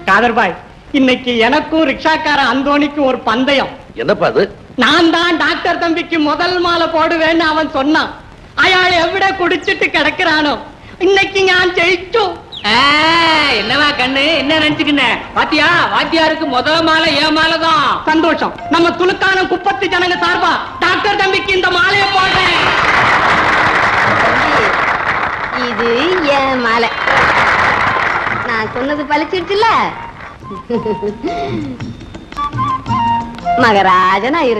காதர்பாய், இன்னைக்கு எனக்கும் ரிக்ஷாக்கார அந்தோணிக்கும் ஒரு பந்தயம். என்னப்பா அது? நான் தான் டாக்டர் தம்பிக்கு முதல் மாலை போடுவேன்னு அவன் சொன்னான். அயாள் எவிட குடிச்சிட்டு கிடக்கிறானோ, இன்னைக்கு நான் ஜெயிச்சு. என்னவா கண்ணு, என்ன நினைச்சுக்கின? பாத்தியா, வாத்தியாருக்கு முதல் மாலை ஏன் மாலைதான். சந்தோஷம். நம்ம துலுக்கான குப்பத்து ஜனங்க சார்பா டாக்டர் தம்பிக்கு இந்த மாலையை போடுறேன். இது ஏன் மாலை. நான் சொன்னது பழிச்சிருச்சுல. மகராஜனா இரு.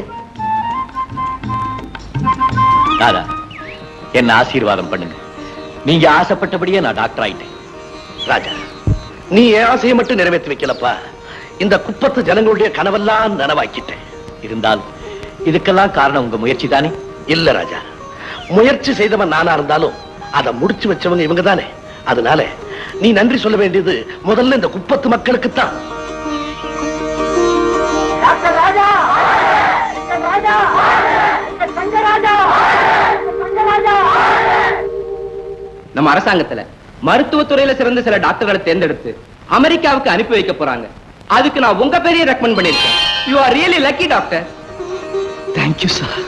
ராதா, என்ன ஆசீர்வாதம் பண்ணுங்க. நீங்க ஆசைப்பட்டபடியே நான் டாக்டர் ஆயிட்டேன். ராஜா, நீ என் ஆசையை மட்டும் நிறைவேற்றி வைக்கலப்பா, இந்த குப்பத்து ஜனங்களுடைய கனவெல்லாம் நனவாக்கிட்டேன். இருந்தாலும் இதுக்கெல்லாம் காரணம் உங்க முயற்சி தானே? இல்ல ராஜா, முயற்சி செய்தவன் நானா இருந்தாலும் அதை முடிச்சு வச்சவங்க இவங்க தானே. அதனால நீ நன்றி சொல்ல வேண்டியது முதல்ல இந்த குப்பத்து மக்களுக்குத்தான். நம்ம அரசாங்கத்துல மருத்துவத்துறையில சிறந்த சில டாக்டர்களை தேர்ந்தெடுத்து அமெரிக்காவுக்கு அனுப்பி வைக்க போறாங்க. அதுக்கு நான் உங்க பேரையே ரெக்கமெண்ட் பண்ணிருக்கேன். You are really lucky doctor. Thank you sir.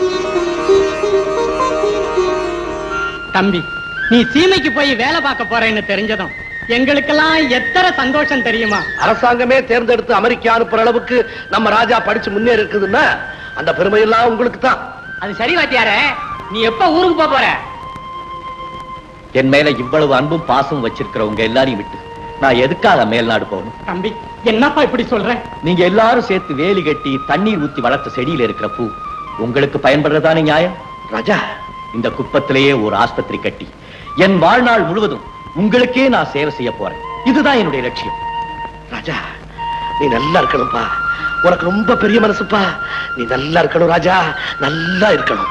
தம்பி, நீ சீமைக்கு போய் வேலை பார்க்க போறேன்னு தெரிஞ்சதும் எங்களுக்கெல்லாம் எத்தனை சந்தோஷம் தெரியுமா? அரசாங்கமே தேர்ந்தெடுத்து அமெரிக்கா அனுப்புற அளவுக்கு நம்ம ராஜா படிச்சு முன்னேறி இருக்குதுன்னா அந்த பெருமையெல்லாம் உங்களுக்கு தான். அது சரி வாத்தியாரே, நீ எப்ப ஊருக்கு போற? என் மேல இவ்வளவு அன்பும் பாசமும் வச்சிருக்கிறவங்க எல்லாரையும் விட்டு நான் எதுக்காக மேல்நாடு போகணும்? தம்பி, என்னப்பா இப்படி சொல்ற? நீங்க எல்லாரும் சேர்த்து வேலி கட்டி தண்ணீர் ஊத்தி வளர்த்த செடியில இருக்கிற பூ உங்களுக்கு பயன்படுறதானே நியாயம்? ராஜா, இந்த குப்பத்திலேயே ஒரு ஆஸ்பத்திரி கட்டி என் வாழ்நாள் முழுவதும் உங்களுக்கே நான் சேவை செய்ய போறேன். இதுதான் என்னுடைய லட்சியம். ராஜா, நீ நல்லா இருக்கணும்பா. உனக்கு ரொம்ப பெரிய மனசுப்பா. நீ நல்லா இருக்கணும் ராஜா, நல்லா இருக்கணும்.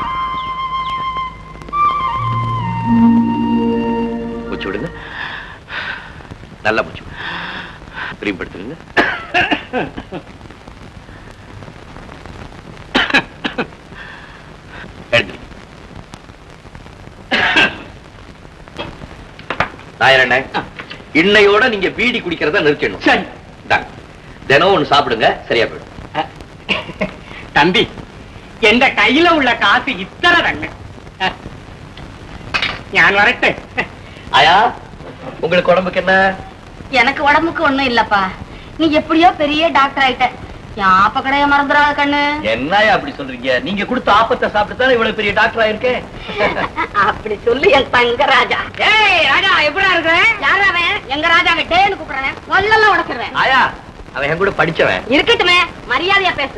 மூச்சு விடுங்க, நல்லா மூச்சு பிரியப்படுத்துங்க. இன்னையோட நீங்க பீடி குடிக்கிறத நிறுத்தணும். சரி, தினம் ஒண்ணு சாப்பிடுங்க, சரியா போயிடும். தம்பி, எந்த கையில உள்ள காசு இத்தனை தங்க. நான் வரட்டு. ஆயா, உங்களுக்கு உடம்புக்கு என்ன? எனக்கு உடம்புக்கு ஒண்ணும் இல்லப்பா. நீ எப்படியோ பெரிய டாக்டர் ஆயிட்ட. யாப்ப கடைய மறந்துடாத கண்ணு. என்னயா அப்படி சொல்றீங்க? நீங்க கொடுத்த ஆப்பத்தை சாப்பிட்டுதானே இவ்வளவு பெரிய டாக்டர் ஆயிருக்கேன். அப்படி சொல்லி என் தங்க ராஜா. ஏய் ராஜா, எப்படா இருக்க? யாரா அவன்? எங்க ராஜாவை டேன்னு கூப்பிடுறேன். கொல்லெல்லாம் உடைச்சிருவேன். ஆயா, அவன் என் கூட படிச்சவன். இருக்கட்டுமே, மரியாதையா பேசு.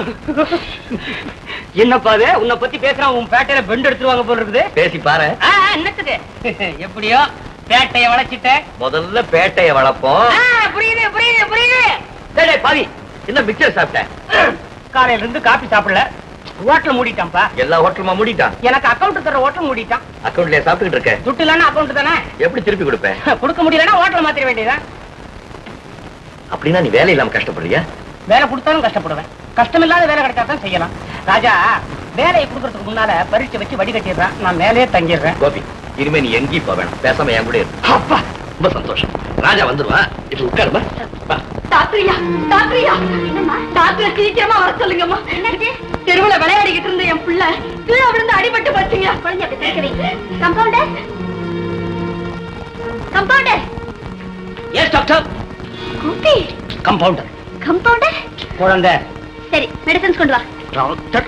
என்னப்பா அது? உன்னை பத்தி பேசுறான், உன் பேட்டையில பெண்டு எடுத்துருவாங்க போல இருக்குது. பேசி பாரு. என்னத்துக்கு? எப்படியோ பேட்டைய வளைச்சிட்ட. முதல்ல பேட்டைய வளர்ப்போம். புரியுது புரியுது புரியுது. சரி பாவி, என்ன மிக்சர் சாப்பிட்டேன். காலையில இருந்து காபி சாப்பிடல. ஹோட்டல் மூடிட்டான்ப்பா. எல்லா ஹோட்டலுமா மூடிட்டான்? எனக்கு அக்கௌண்ட் தர ஹோட்டல் மூடிட்டான். அக்கௌண்ட்லயே சாப்பிட்டுட்டு இருக்கேன். துட்டு இல்லன்னா அக்கௌண்ட் தானே. எப்படி திருப்பி கொடுப்பேன்? கொடுக்க முடியலன்னா ஹோட்டல் மாத்திர வேண்டியதான். அப்படின்னா நீ வேலை இல்லாம கஷ்டப்படுறியா? வேலை கொடுத்தாலும் கஷ்டப்படுவேன். கஷ்டம் இல்லாத வேலை கிடைச்சாதான் செய்யலாம். ராஜா, வேலையை கொடுக்கறதுக்கு முன்னால பரீட்சை வச்சு வடிகட்டிடுறான். நான் மேலே தங்கிடுறேன். கோபி, இனிமே நீ எங்கேயும் போக வேணாம், பேசாம என் கூட இரு. அப்பா, ரொம்ப சந்தோஷம். ராஜா வந்துருவா. இப்ப உட்காருமா. டாக்டரியா, டாக்டரியா, டாக்டர் சீக்கிரமா வர சொல்லுங்கம்மா. தெருவுல விளையாடிக்கிட்டு இருந்த என் பிள்ளை கீழே விழுந்து அடிபட்டு போச்சுங்க. Compounder, compounder. Yes doctor. குட்டி கம்பவுண்டர். கம்பவுண்டர் குழந்தை. சரி, மெடிசன்ஸ் கொண்டு வா. டாக்டர்,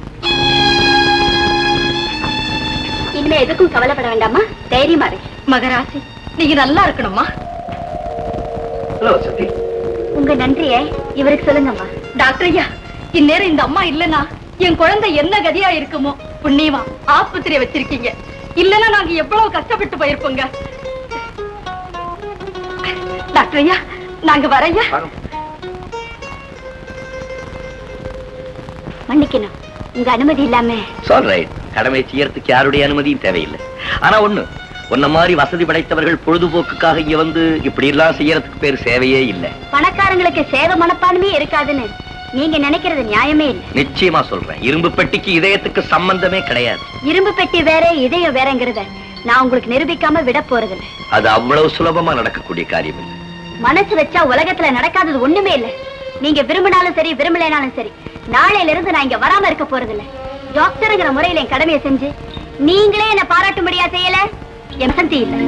இனிமே எதுக்கும் கவலைப்பட வேண்டாமா, தைரியமா இரு. மகராசி, நீங்க நல்லா இருக்கணும்மா. ஹலோ சக்தி. உங்க நன்றியை இவருக்கு சொல்லுங்கம்மா. டாக்டர் ஐயா, இந்நேரம் இந்த அம்மா இல்லன்னா என் குழந்தை என்ன கதியா இருக்குமோ. புண்ணியமா ஆஸ்பத்திரியை வச்சிருக்கீங்க. இல்லன்னா நாங்க எவ்வளவு கஷ்டப்பட்டு போயிருப்போங்க. டாக்டர் ஐயா, நாங்க வரையா. மன்னிக்கணும், உங்க அனுமதி இல்லாம. கடமை செய்யறதுக்கு யாருடைய அனுமதியும் தேவையில்லை. ஆனா ஒண்ணு, உன்ன மாதிரி வசதி படைத்தவர்கள் பொழுதுபோக்குக்காக இங்க வந்து இப்படி எல்லாம் செய்யறதுக்கு பேர் சேவையே இல்லை. பணக்காரங்களுக்கு சேவை மனப்பான்மையே இருக்காதுன்னு நீங்க நினைக்கிறது நியாயமே இல்லை. நிச்சயமா சொல்றேன், இரும்பு பெட்டிக்கு இதயத்துக்கு சம்பந்தமே கிடையாது. இரும்பு பெட்டி வேற, இதயம் வேறங்கிறத நான் உங்களுக்கு நிரூபிக்காம விட போறதில்லை. அது அவ்வளவு சுலபமா நடக்கக்கூடிய காரியம் இல்லை. மனசு வச்சா உலகத்துல நடக்காதது ஒண்ணுமே இல்ல. நீங்க விரும்பினாலும் சரி விரும்பலைனாலும் சரி, நாளையில இருந்து நான் இங்க வராம இருக்க போறது இல்ல. டாக்டருங்கிற முறையில என் கடமையை செஞ்சு நீங்களே என்ன பாராட்டும்படியா செய்யல என் வசந்தி இல்ல.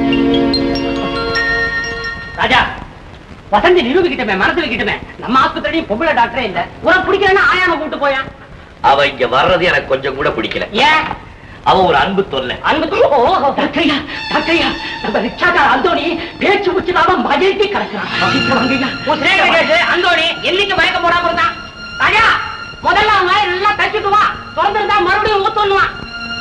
ராஜா, வசந்தி நிரூபிக்கிட்டமே, மனசு வைக்கிட்டமே. நம்ம ஆஸ்பத்திரியும் பொம்பளை டாக்டரே இல்ல. உனக்கு பிடிக்கலன்னா ஆயாம கூட்டு போயா. அவ இங்க வர்றது எனக்கு கொஞ்சம் கூட பிடிக்கல. ஏன்? அவன் ஒரு அன்பு தொல்லை. டாக்டரையா, டாக்டரையா, நம்ம ரிக்ஷாக்கார அந்தோணி பேச்சு முச்சுதாம மஜைக்கு கிடக்குறான். அந்தோணி என்னைக்கு மயக்க போடாம இருந்தான். ராஜா, முதல்ல அவன் வாயை நல்லா தச்சுட்டு வா. திறந்திருந்தா மறுபடியும் ஊத்துவான்.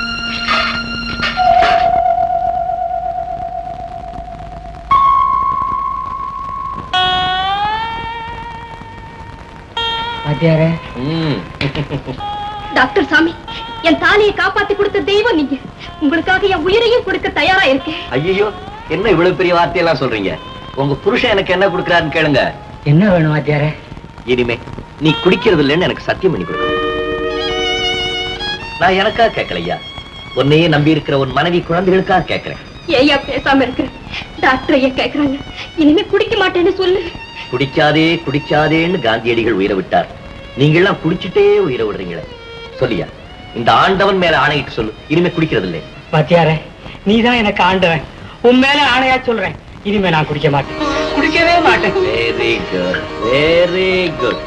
டாக்டர் சாமி, என் தாலியை காப்பாத்தி கொடுத்த தெய்வம் நீங்க. உங்களுக்காக என் உயிரையும் கொடுக்க தயாரா இருக்கேன். ஐயோ, என்ன இவ்வளவு பெரிய வார்த்தையெல்லாம் சொல்றீங்க? உங்க புருஷன் எனக்கு என்ன கொடுக்கறாருன்னு கேளுங்க. என்ன வேணும் வாத்தியாரே? இனிமே நீ குடிக்கிறது இல்லைன்னு எனக்கு சத்தியம் பண்ணி கொடுக்கணும். நான் எனக்கா கேட்கலையா, உன்னையே நம்பி இருக்கிற உன் மனைவி குழந்தைகளுக்காக கேட்கிறேன். ஏயா பேசாம இருக்கிற? டாக்டர் ஐயா கேக்குறாங்க, இனிமே குடிக்க மாட்டேன்னு சொல்லு. குடிக்காதே குடிக்காதேன்னு காந்தியடிகள் உயிரை விட்டார். நீங்கெல்லாம் குடிச்சுட்டே உயிரை விடுறீங்களே. சொல்லியா, இந்த ஆண்டவன் மேல ஆணையிட்டு சொல்லு, இனிமே குடிக்கிறது இல்லை. வாத்தியாரே, நீதான் எனக்கு ஆண்டவன். உன் மேல ஆணையா சொல்றேன், இனிமே நான் குடிக்க மாட்டேன், குடிக்கவே மாட்டேன். Very good, very good.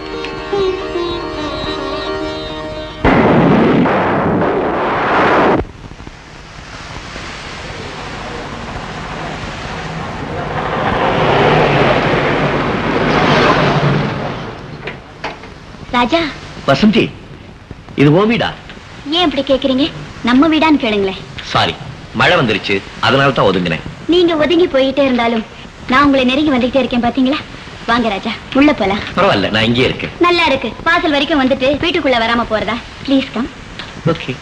Raja. Vasanthi, இது உன் வீடா? ஏன் இப்படி கேக்குறீங்க? நம்ம வீடான்னு கேளுங்களேன். சாரி, மழை வந்துருச்சு, அதனால தான் ஒதுங்கினேன். நீங்க ஒதுங்கி போயிட்டே இருந்தாலும் நான் உங்களை நெருங்கி வந்துட்டே இருக்கேன் பாத்தீங்களா? வாங்க ராஜா, உள்ள போலாம். பரவாயில்ல, நான் இங்கே இருக்கேன். நல்லா இருக்கு. வாசல் வரைக்கும் வந்துட்டு வீட்டுக்குள்ள வராம போறதா? Please come. ஓகே.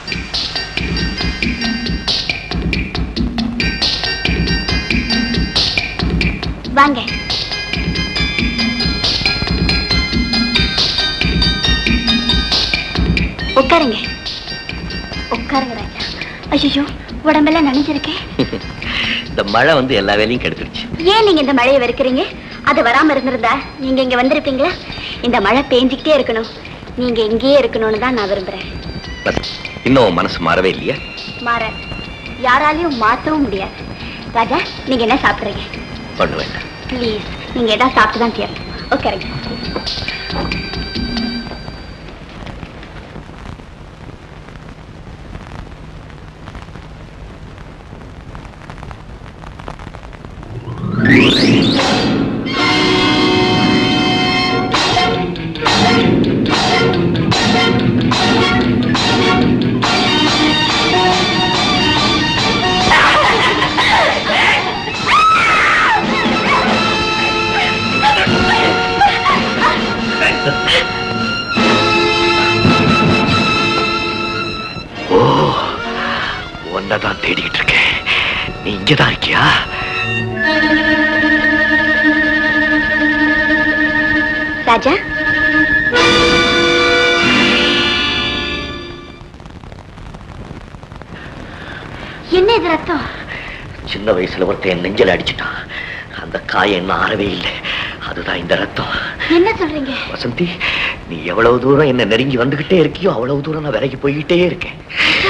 வாங்க. உட்காருங்க. உட்காருங்க ராஜா. ஐயோ, உடம்பெல்லாம் நனைஞ்சிருக்கேன். இந்த மழை வந்து எல்லா வேலையும் கெடுத்துருச்சு. ஏன் நீங்க இந்த மழையை வெறுக்கிறீங்க? அது வராம இருந்திருந்தா நீங்க இங்க வந்திருப்பீங்களா? இந்த மழை பேஞ்சிக்கிட்டே இருக்கணும், நீங்க இங்கேயே இருக்கணும்னு தான் நான் விரும்புறேன். இன்னும் மனசு மாறவே இல்லையா? மாறாது, யாராலையும் மாற்றவும் முடியாது. ராஜா, நீங்க என்ன சாப்பிடுறீங்க? பண்ண வேண்டாம். ப்ளீஸ், நீங்க ஏதாவது சாப்பிட்டு தான் தீரணும். ஓகே. தான் தேடிக்கிட்டு இருக்கேன். நீ இங்கதான் இருக்கியா? ராஜா, என்ன இது ரத்தம்? சின்ன வயசுல ஒருத்தன் என் நெஞ்சல அடிச்சுட்டான். அந்த காயம் என்ன ஆறவே இல்லை. அதுதான் இந்த ரத்தம். என்ன சொல்றீங்க? வசந்தி, நீ எவ்வளவு தூரம் என்ன நெருங்கி வந்துகிட்டே இருக்கியோ அவ்வளவு தூரம் நான் விலகி போய்கிட்டே இருக்கேன்.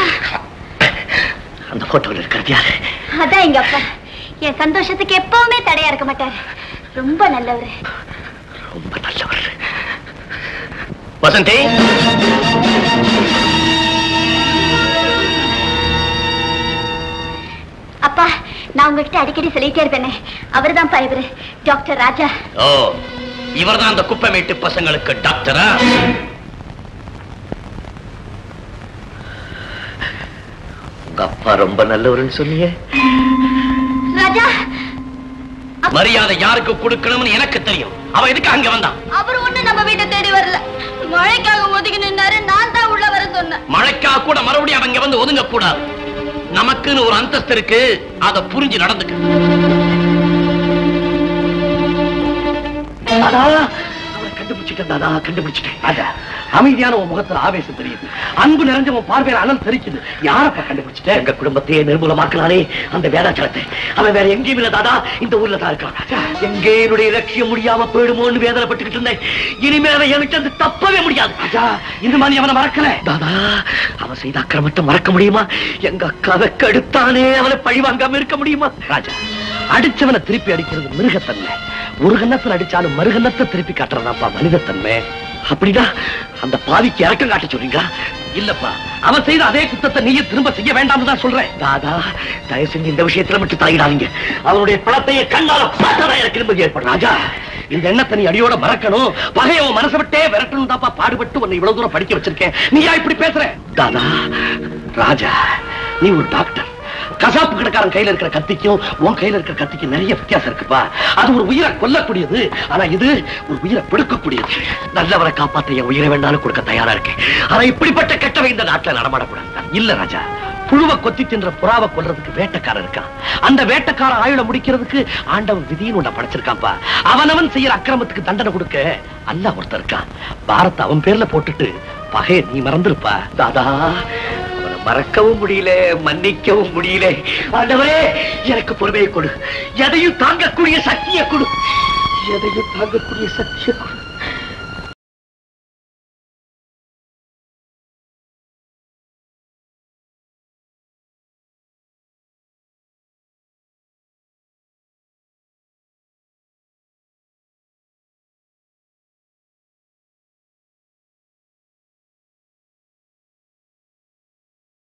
அந்த போட்டோல இருக்கிறது யாரு? அதான் எங்க அப்பா. என் சந்தோஷத்துக்கு எப்பவுமே தடையா இருக்க மாட்டாரு. ரொம்ப நல்லவர். ரொம்ப நல்லவர். வசந்தி, அப்பா, நான் உங்ககிட்ட அடிக்கடி சொல்லிட்டே இருப்பேனே, அவர்தான் இவரு, டாக்டர் ராஜா. ஓ, இவர்தான் அந்த குப்பமேட்டு பசங்களுக்கு டாக்டரா? உங்க அப்பா ரொம்ப நல்லவர்னு சொன்னீங்க. ராஜா, மரியாதை யாருக்கு கொடுக்கணும்னு எனக்கு தெரியும். அவன் எதுக்கு அங்க வந்தான்? அவர் ஒண்ணு நம்ம வீட்டை தேடி வரல. மழைக்காக ஒதுங்கி நின்னாரு, நான் தான் உள்ள வர சொன்னேன். மழைக்காக கூட மறுபடியும் அவங்க வந்து ஒதுங்க கூடாது. நமக்குன்னு ஒரு அந்தஸ்து இருக்கு, அதை புரிஞ்சு நடந்துக்க. கண்டுபிடிச்சிட்டேன். அமைதியான உன் முகத்துல ஆவேசம் தெரியுது, அன்பு நிறைஞ்ச உன் பார்வையில அனல் தெரிக்குது. யாரப்பா கண்டுபிடிச்சிட்ட? எங்க குடும்பத்தையே நிர்மூலமாக்கலானே அந்த வேதாச்சலத்தை. அவன் வேற எங்கேயும் இல்ல தாதா, இந்த ஊர்ல தான் இருக்கான். எங்கே என்னுடைய லட்சியம் முடியாம போயிடுமோன்னு வேதனைப்பட்டுக்கிட்டு இருந்தேன். இனிமேல எனக்கு அந்த தப்பவே முடியாது. ராஜா, இந்த மாதிரி அவனை மறக்கல தாதா. அவன் செய்த அக்கிரமத்தை மறக்க முடியுமா? எங்க அக்காவை கெடுத்தானே, அவனை பழி வாங்காம இருக்க முடியுமா? ராஜா, அடிச்சவனை திருப்பி அடிக்கிறது மிருகத்தன்மை. ஒரு கன்னத்தில் அடிச்சாலும் மறுகன்னத்தை திருப்பி காட்டுறதாப்பா மனிதத்தன்மை. அப்படின்னா அந்த பாவிக்கு இறக்கம் காட்ட சொல்றீங்களா? இல்லப்பா, அவன் செய்த அதே குத்தத்தை நீயே திரும்ப செய்ய வேண்டாம்னு தான் சொல்றேன். தாதா, தயவு செஞ்சு இந்த விஷயத்துல மட்டும் தலையிடாதீங்க. அவனுடைய பணத்தையே கண்ணால பார்த்தா எனக்கு நிம்மதி ஏற்படும். ராஜா, இந்த எண்ணத்தை நீ அடியோட மறக்கணும், பகைய உன் மனசை விட்டே விரட்டணும் தாப்பா பாடுபட்டு உன்னை இவ்வளவு தூரம் படிக்க வச்சிருக்கேன். நீயா இப்படி பேசுற? தாதா, ராஜா, நீ ஒரு டாக்டர். கசாப்பு கடைக்காரன் கையில இருக்கிற கத்திக்கும் உன் கையில இருக்கிற கத்திக்கும் நிறைய வித்தியாசம் இருக்குப்பா. அது ஒரு உயிரை கொல்லக்கூடியது, ஆனா இது ஒரு உயிரை பிடுக்கக்கூடியது. நல்லவரை காப்பாற்ற என் உயிரை வேண்டாலும் கொடுக்க தயாரா இருக்கேன். ஆனா இப்படிப்பட்ட கெட்டவை இந்த நாட்டில் நடமாடக்கூடாது. இல்ல ராஜா, புழுவை கொத்தி தின்ற புறாவை கொல்றதுக்கு வேட்டைக்காரன் இருக்கான். அந்த வேட்டைக்காரன் ஆயுள முடிக்கிறதுக்கு ஆண்டவன் விதின்னு ஒண்ண படைச்சிருக்கான்ப்பா. அவனவன் செய்யற அக்கிரமத்துக்கு தண்டனை கொடுக்க அல்ல ஒருத்தர் இருக்கான். பாரத்தை அவன் பேர்ல போட்டுட்டு பகைய நீ மறந்துருப்பா. தாதா, மறக்கவும் முடியல, மன்னிக்கவும் முடியல. ஆண்டவரே, எனக்கு பொறுமையை கொடு. எதையும் தாங்கக்கூடிய சக்தியை கொடு. எதையும் தாங்கக்கூடிய சக்தியை கொடு.